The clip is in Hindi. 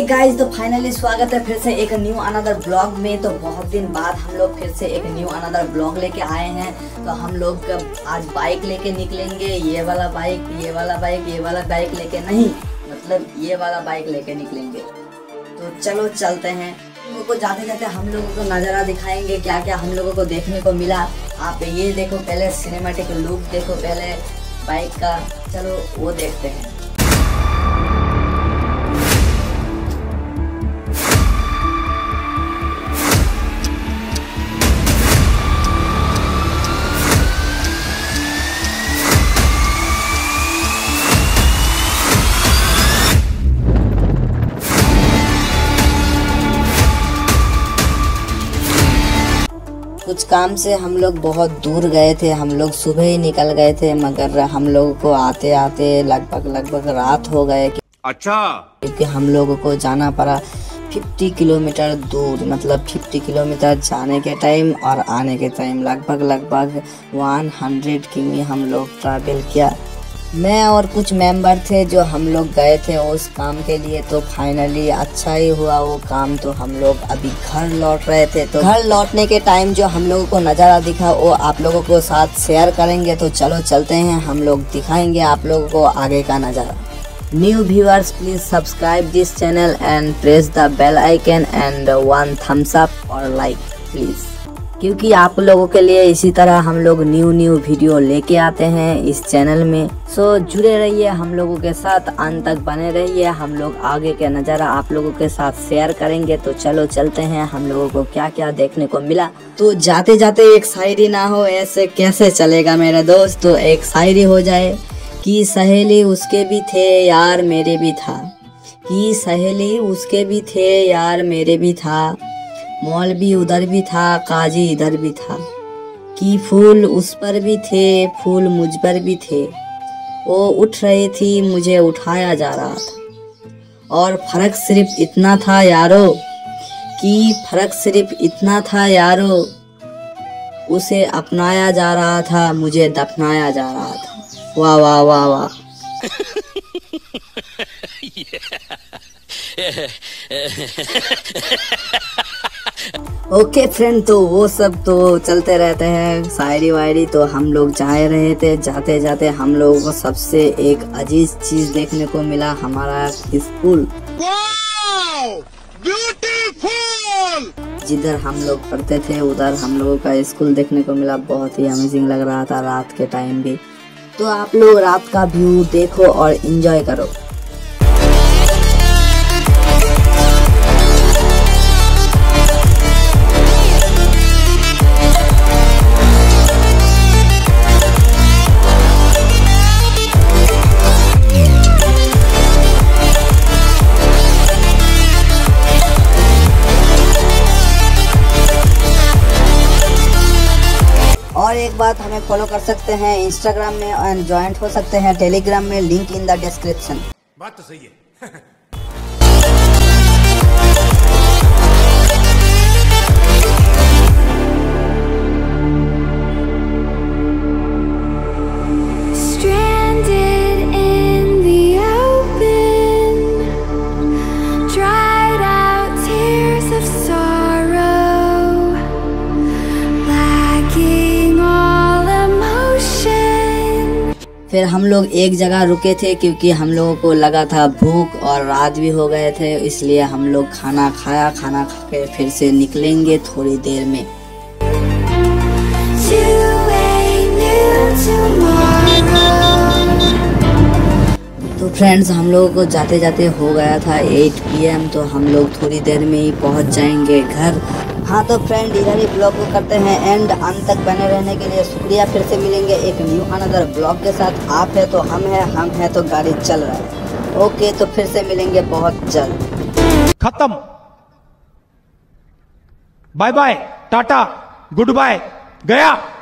गाइस, तो फाइनली स्वागत है फिर से एक न्यू अनदर ब्लॉग में। तो बहुत दिन बाद हम लोग फिर से एक न्यू अनदर ब्लॉग लेके आए हैं। तो हम लोग आज बाइक लेके निकलेंगे। ये वाला बाइक लेके नहीं, मतलब ये वाला बाइक लेके निकलेंगे। तो चलो चलते हैं। लोगों को जाते जाते हम लोगों को नज़ारा दिखाएंगे, क्या क्या हम लोगों को देखने को मिला। आप ये देखो, पहले सिनेमैटिक लुक देखो पहले बाइक का। चलो वो देखते हैं। कुछ काम से हम लोग बहुत दूर गए थे। हम लोग सुबह ही निकल गए थे, मगर हम लोगों को आते आते लगभग रात हो गए। अच्छा, क्योंकि हम लोगों को जाना पड़ा 50 किलोमीटर दूर, मतलब 50 किलोमीटर जाने के टाइम और आने के टाइम लगभग 100 किमी हम लोग ट्रैवल किया। मैं और कुछ मेंबर थे जो हम लोग गए थे उस काम के लिए। तो फाइनली अच्छा ही हुआ वो काम। तो हम लोग अभी घर लौट रहे थे। तो घर लौटने के टाइम जो हम लोगों को नज़ारा दिखा वो आप लोगों को साथ शेयर करेंगे। तो चलो चलते हैं, हम लोग दिखाएंगे आप लोगों को आगे का नज़ारा। New viewers, please subscribe this channel and press the bell icon and 1 thumbs up और लाइक प्लीज, क्योंकि आप लोगों के लिए इसी तरह हम लोग न्यू वीडियो लेके आते हैं इस चैनल में। सो जुड़े रहिए हम लोगों के साथ, अंत तक बने रहिए। हम लोग आगे का नज़ारा आप लोगों के साथ शेयर करेंगे। तो चलो चलते हैं, हम लोगों को क्या क्या देखने को मिला। तो जाते जाते एक शायरी ना हो, ऐसे कैसे चलेगा मेरे दोस्त। तो एक शायरी हो जाए कि सहेली उसके भी थे यार मेरे भी था, कि सहेली उसके भी थे यार मेरे भी था, मौलवी उधर भी था काजी इधर भी था, कि फूल उस पर भी थे फूल मुझ पर भी थे, वो उठ रही थी मुझे उठाया जा रहा था। और फर्क सिर्फ इतना था यारो, कि फर्क सिर्फ इतना था यारो, उसे अपनाया जा रहा था मुझे दफनाया जा रहा था। वाह वाह वाह वाह। ओके फ्रेंड, तो वो सब तो चलते रहते हैं शायरी वायरी। तो हम लोग जा रहे थे, जाते जाते हम लोगों को सबसे एक अजीज चीज देखने को मिला, हमारा स्कूल। ब्यूटीफुल! जिधर हम लोग पढ़ते थे उधर हम लोगों का स्कूल देखने को मिला। बहुत ही अमेजिंग लग रहा था रात के टाइम भी। तो आप लोग रात का व्यू देखो और एंजॉय करो। और एक बात, हमें फॉलो कर सकते हैं इंस्टाग्राम में एंड ज्वाइंट हो सकते हैं टेलीग्राम में, लिंक इन द डिस्क्रिप्शन। बात तो सही है। फिर हम लोग एक जगह रुके थे क्योंकि हम लोगों को लगा था भूख और रात भी हो गए थे, इसलिए हम लोग खाना खाया। खाना खा के फिर से निकलेंगे थोड़ी देर में। तो फ्रेंड्स, हम लोगों को जाते जाते हो गया था 8 PM। तो हम लोग थोड़ी देर में ही पहुंच जाएंगे घर। हाँ तो फ्रेंड, इधर ही ब्लॉग को करते हैं एंड अंत तक बने रहने के लिए शुक्रिया। फिर से मिलेंगे एक न्यू अनदर ब्लॉग के साथ। आप है तो हम है तो गाड़ी चल रहा है। ओके, तो फिर से मिलेंगे बहुत जल्द। खत्म, बाय बाय, टाटा, गुड बाय, गया।